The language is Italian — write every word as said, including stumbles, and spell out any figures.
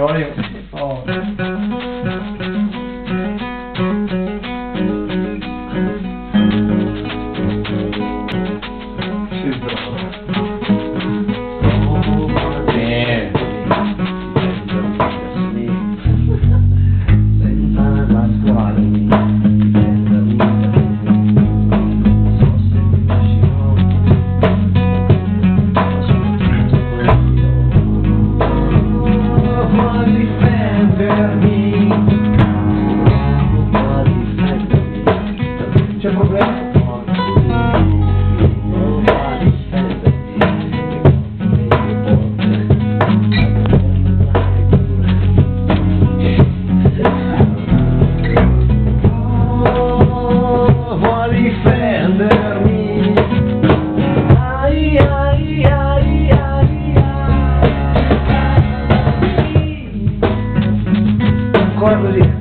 vuoi? Oh. Sì, bravo. Eh. Senza nascondermi, senza so se mi lascerò, ma sono tutto quello. Può difendermi, può difendermi, C'è problema? difendermi. Ai ai ai ai ai. Ancora così.